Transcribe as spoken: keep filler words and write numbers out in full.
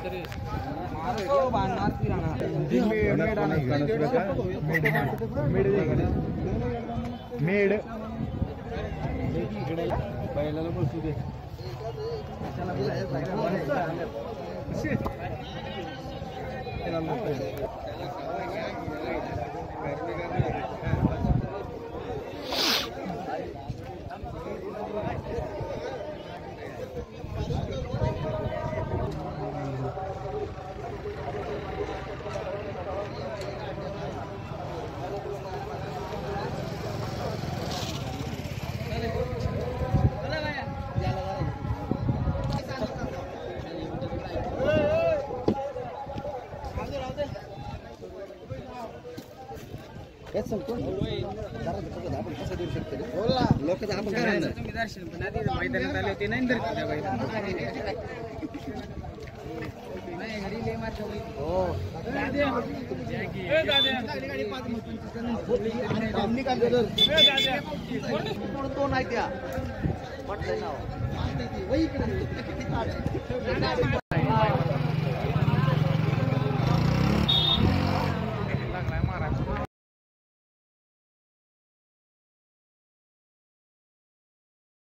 Made बैलाला बसू दे. लोक आपण तुम्ही दर्शन पण आधी मैदानात आले होते नाही धरत त्या बैलांना.